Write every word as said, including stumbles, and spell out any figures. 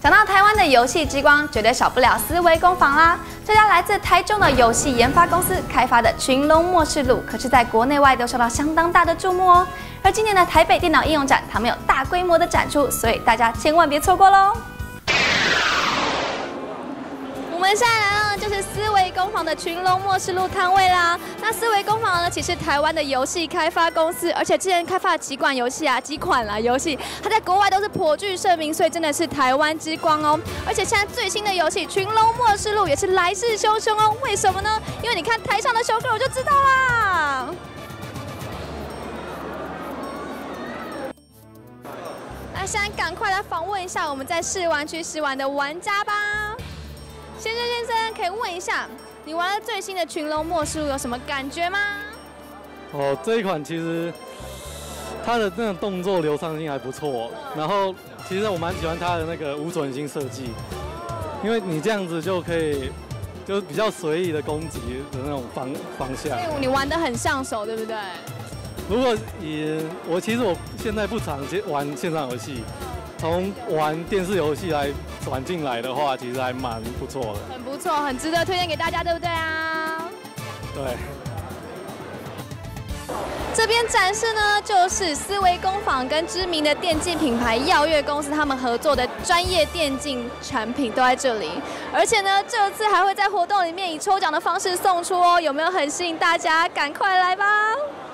讲到台湾的游戏之光，绝对少不了思维工坊啦。这家来自台中的游戏研发公司开发的《群龙末世录》，可是在国内外都受到相当大的注目哦。而今年的台北电脑应用展，他们有大规模的展出，所以大家千万别错过喽。我们现在来到的就是思维工坊的群龙末世录摊位啦。那思维工坊呢，其实台湾的游戏开发公司，而且之前开发的几款游戏啊，几款啦游戏，它在国外都是颇具盛名，所以真的是台湾之光哦。而且现在最新的游戏《群龙末世录》也是来势汹汹哦。为什么呢？因为你看台上的 show girl 就知道啦。那现在赶快来访问一下我们在试玩区试玩的玩家吧。先生先生，可以问一下，你玩了最新的《群龙末世录》有什么感觉吗？ 哦，这一款其实它的那种动作流畅性还不错，然后其实我蛮喜欢它的那个无准心设计，因为你这样子就可以就是比较随意的攻击的那种方方向。 所以你玩得很上手，对不对？ 如果以我其实我现在不常玩线上游戏。从玩电视游戏来转进来的话，其实还蛮不错的， 很不错，很值得推荐给大家，对不对啊？ 对。 这边展示呢，就是思维工坊跟知名的电竞品牌耀月公司他们合作的专业电竞产品都在这里，而且呢，这次还会在活动里面以抽奖的方式送出哦，有没有很吸引大家？赶快来吧！